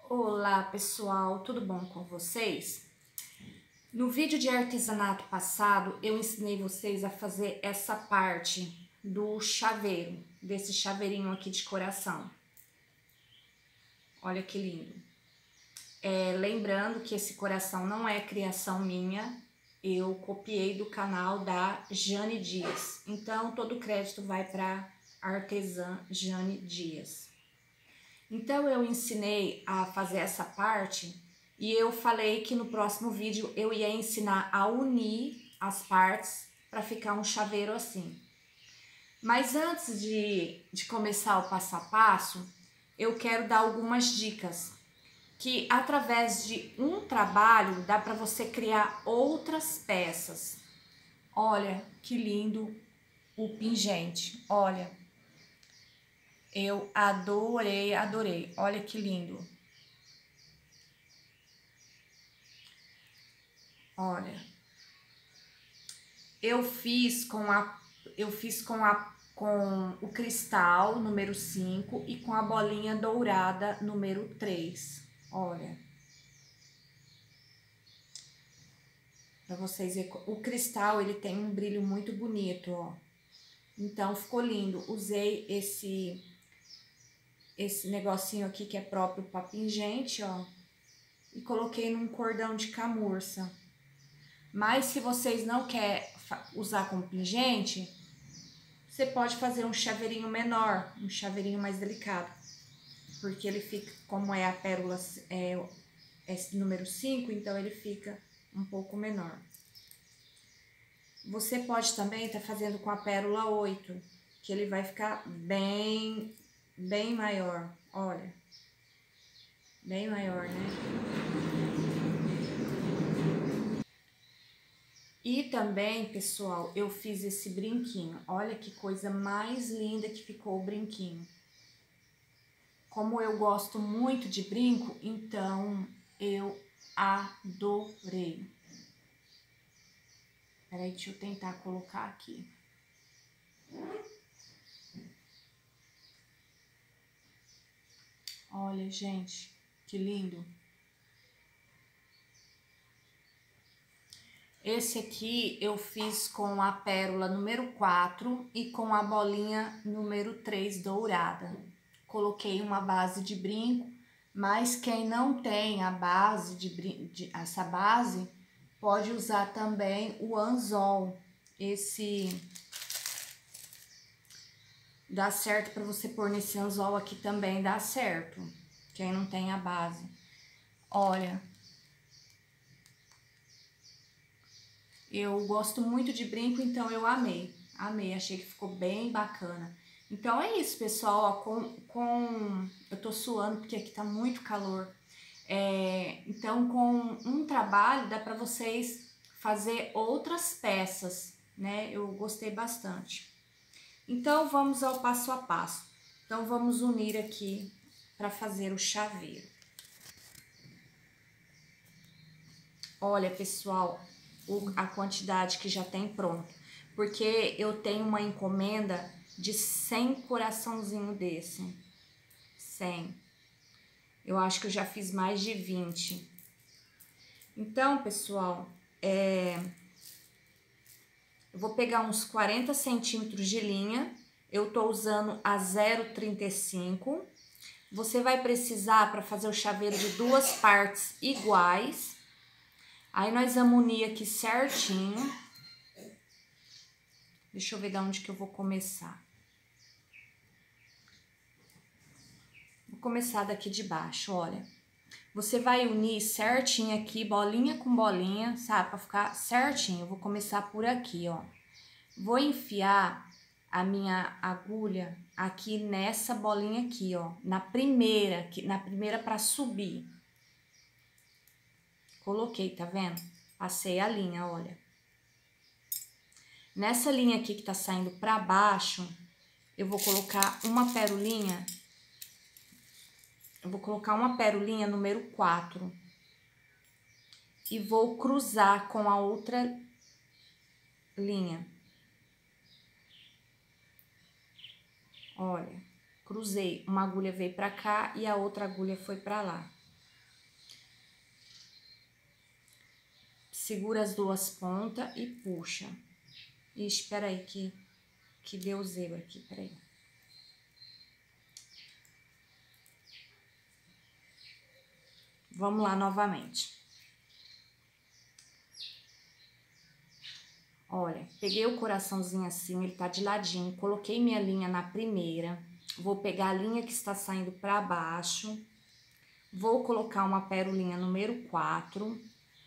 Olá pessoal, tudo bom com vocês? No vídeo de artesanato passado, eu ensinei vocês a fazer essa parte do chaveiro, desse chaveirinho aqui de coração. Olha que lindo. Lembrando que esse coração não é criação minha, eu copiei do canal da Jane Dias. Então, todo o crédito vai para a artesã Jane Dias. Então, eu ensinei a fazer essa parte e eu falei que no próximo vídeo eu ia ensinar a unir as partes para ficar um chaveiro assim. Mas antes de começar o passo a passo, eu quero dar algumas dicas que através de um trabalho dá para você criar outras peças. Olha que lindo o pingente, olha. Eu adorei, adorei. Olha que lindo. Olha. Eu fiz com o cristal número 5 e com a bolinha dourada número 3. Olha. Pra vocês verem, o cristal ele tem um brilho muito bonito, ó. Então ficou lindo. Usei esse negocinho aqui que é próprio para pingente, ó, e coloquei num cordão de camurça. Mas se vocês não querem usar como pingente, você pode fazer um chaveirinho menor, um chaveirinho mais delicado, porque ele fica, como é a pérola esse número 5, então ele fica um pouco menor. Você pode também estar fazendo com a pérola 8, que ele vai ficar bem maior, olha, bem maior, né? E também, pessoal, eu fiz esse brinquinho, olha que coisa mais linda que ficou o brinquinho. Como eu gosto muito de brinco, então eu adorei. Peraí, deixa eu tentar colocar aqui. Olha, gente, que lindo. Esse aqui eu fiz com a pérola número 4 e com a bolinha número 3 dourada. Coloquei uma base de brinco, mas quem não tem a base essa base, pode usar também o anzol. Esse dá certo para você pôr nesse anzol aqui também, dá certo. Quem não tem a base. Olha, eu gosto muito de brinco, então eu amei. Amei, achei que ficou bem bacana. Então é isso, pessoal, ó, eu tô suando porque aqui tá muito calor. Então, com um trabalho dá para vocês fazer outras peças, né? Eu gostei bastante. Então, vamos ao passo a passo. Então, vamos unir aqui para fazer o chaveiro. Olha, pessoal, a quantidade que já tem pronto. Porque eu tenho uma encomenda de 100 coraçãozinho desse. 100. Eu acho que eu já fiz mais de 20. Então, pessoal, eu vou pegar uns 40 centímetros de linha. Eu tô usando a 0,35. Você vai precisar, para fazer o chaveiro, de duas partes iguais. Aí, nós vamos unir aqui certinho. Deixa eu ver de onde que eu vou começar. Vou começar daqui de baixo, olha. Você vai unir certinho aqui, bolinha com bolinha, sabe? Pra ficar certinho. Eu vou começar por aqui, ó. Vou enfiar a minha agulha aqui nessa bolinha aqui, ó. Na primeira pra subir. Coloquei, tá vendo? Passei a linha, olha. Nessa linha aqui que tá saindo pra baixo, eu vou colocar uma pérolinha. Eu vou colocar uma pérolinha número 4. E vou cruzar com a outra linha. Olha, cruzei. Uma agulha veio pra cá e a outra agulha foi pra lá. segura as duas pontas e puxa. Ixi, espera aí que deu zebra aqui, peraí. Vamos lá novamente. Olha, peguei o coraçãozinho assim, ele tá de ladinho, coloquei minha linha na primeira, vou pegar a linha que está saindo para baixo, vou colocar uma pérolinha número 4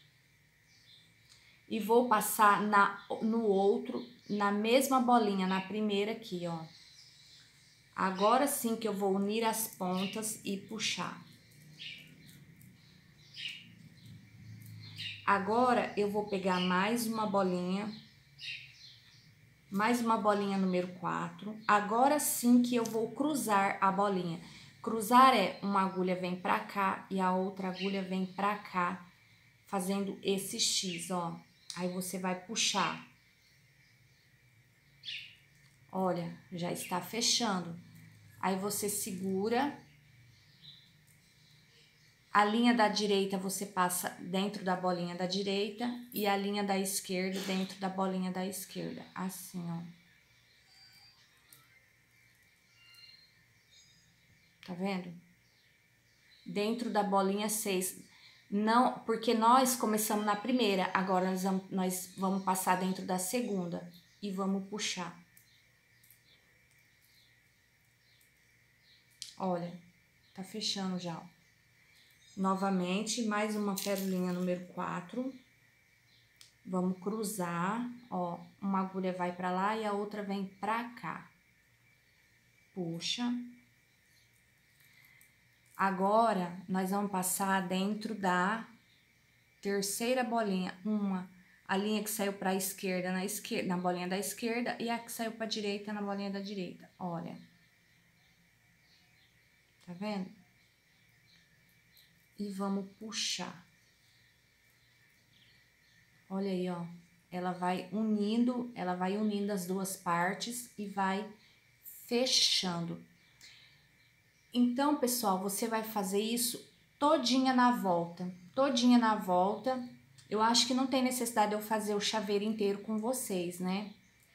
e vou passar no outro, na mesma bolinha, na primeira aqui, ó. Agora sim que eu vou unir as pontas e puxar. Agora eu vou pegar mais uma bolinha número 4. Agora sim que eu vou cruzar a bolinha. Cruzar é uma agulha vem pra cá e a outra agulha vem pra cá, fazendo esse X, ó. Aí você vai puxar. Olha, já está fechando. Aí você segura. A linha da direita você passa dentro da bolinha da direita e a linha da esquerda dentro da bolinha da esquerda. Assim, ó. Tá vendo? Dentro da bolinha 6. Não, porque nós começamos na primeira, agora nós vamos passar dentro da segunda e vamos puxar. Olha, tá fechando já, ó. Novamente, mais uma pérolinha número 4. Vamos cruzar, ó, uma agulha vai pra lá e a outra vem pra cá. Puxa. Agora, nós vamos passar dentro da terceira bolinha, a linha que saiu pra esquerda na bolinha da esquerda e a que saiu pra direita na bolinha da direita. Olha. Tá vendo? E vamos puxar. Olha aí, ó. Ela vai unindo as duas partes e vai fechando. Então, pessoal, você vai fazer isso todinha na volta. Todinha na volta. Eu acho que não tem necessidade de eu fazer o chaveiro inteiro com vocês, né?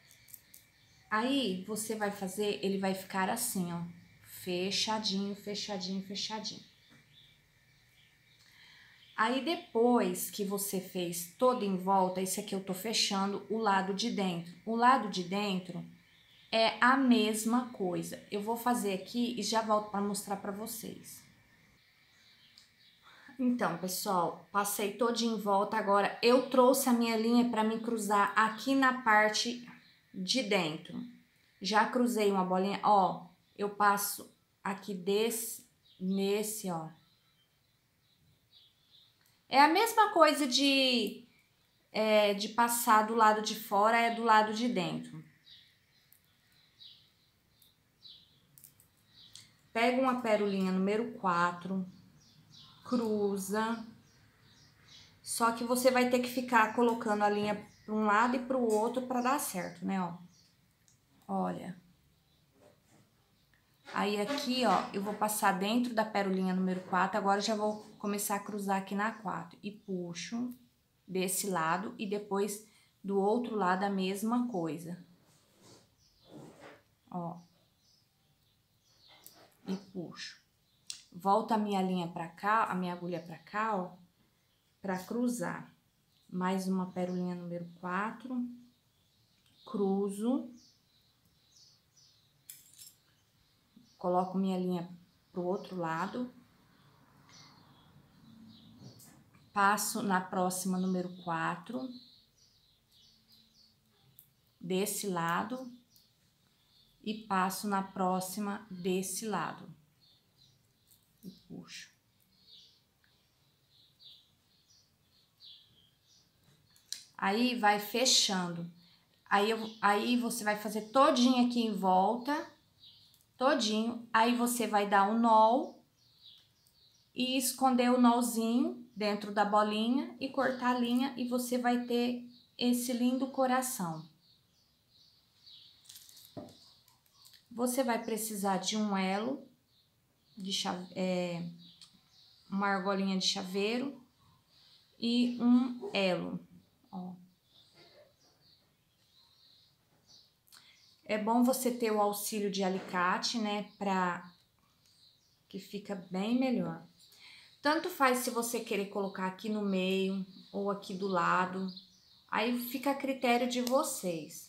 Aí, você vai fazer, ele vai ficar assim, ó. Fechadinho, fechadinho, fechadinho. Aí, depois que você fez todo em volta, esse aqui eu tô fechando o lado de dentro. O lado de dentro é a mesma coisa. Eu vou fazer aqui e já volto para mostrar para vocês. Então, pessoal, passei todo em volta. Agora, eu trouxe a minha linha para me cruzar aqui na parte de dentro. Já cruzei uma bolinha, ó. Eu passo aqui nesse, ó. É a mesma coisa de passar do lado de fora, é do lado de dentro. Pega uma pérolinha número 4, cruza. Só que você vai ter que ficar colocando a linha para um lado e para o outro para dar certo, né, ó. Olha. Aí aqui, ó, eu vou passar dentro da pérolinha número 4, agora já vou começar a cruzar aqui na 4. E puxo desse lado e depois do outro lado a mesma coisa. Ó. E puxo. Volta a minha linha pra cá, a minha agulha pra cá, ó, pra cruzar. Mais uma pérolinha número 4. Cruzo. Coloco minha linha pro outro lado. Passo na próxima número 4. Desse lado. E passo na próxima desse lado. E puxo. Aí, vai fechando. Aí você vai fazer todinho aqui em volta. Todinho. Aí, você vai dar um nó. E esconder o nozinho dentro da bolinha. E cortar a linha. E você vai ter esse lindo coração. Você vai precisar de um elo, uma argolinha de chaveiro e um elo. Ó. É bom você ter o auxílio de alicate, né, que fica bem melhor. Tanto faz se você querer colocar aqui no meio ou aqui do lado, aí fica a critério de vocês.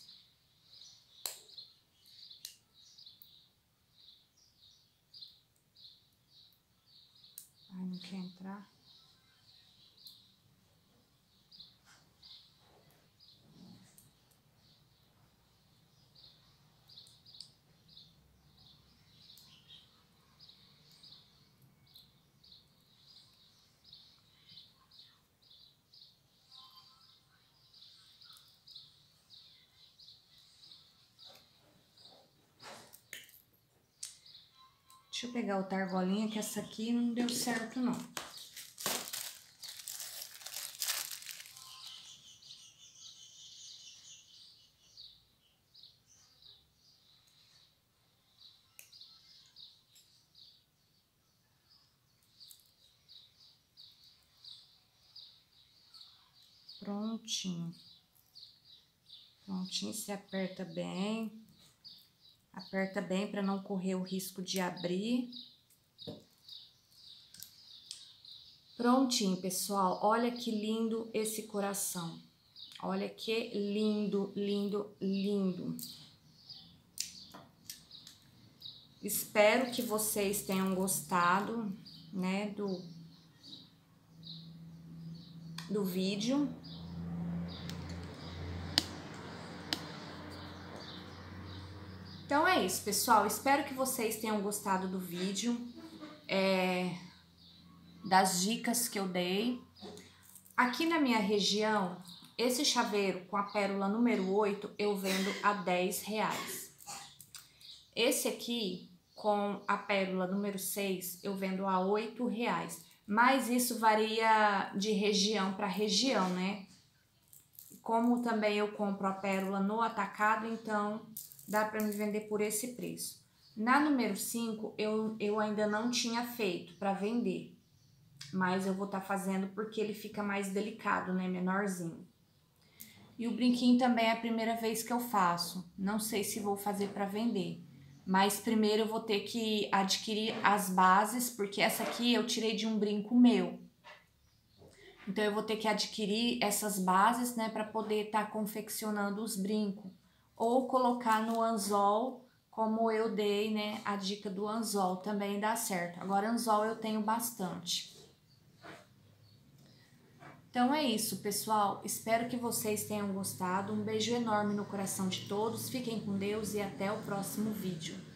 Ai, não quer entrar? Deixa eu pegar outra argolinha, que essa aqui não deu certo, não. Prontinho. Prontinho, se aperta bem. Aperta bem para não correr o risco de abrir. Prontinho, pessoal. Olha que lindo esse coração. Olha que lindo, lindo, lindo. Espero que vocês tenham gostado, né, do vídeo. Então é isso, pessoal. Espero que vocês tenham gostado do vídeo, das dicas que eu dei. Aqui na minha região, esse chaveiro com a pérola número 8 eu vendo a R$10. Esse aqui com a pérola número 6 eu vendo a R$8. Mas isso varia de região para região, né? Como também eu compro a pérola no atacado, então dá para me vender por esse preço. Na número 5 eu ainda não tinha feito para vender, mas eu vou estar fazendo porque ele fica mais delicado, né, menorzinho. E o brinquinho também é a primeira vez que eu faço, não sei se vou fazer para vender. Mas primeiro eu vou ter que adquirir as bases, porque essa aqui eu tirei de um brinco meu. Então eu vou ter que adquirir essas bases, né, para poder estar confeccionando os brincos. Ou colocar no anzol, como eu dei, né, a dica do anzol, também dá certo. Agora anzol eu tenho bastante. Então é isso, pessoal. Espero que vocês tenham gostado. Um beijo enorme no coração de todos. Fiquem com Deus e até o próximo vídeo.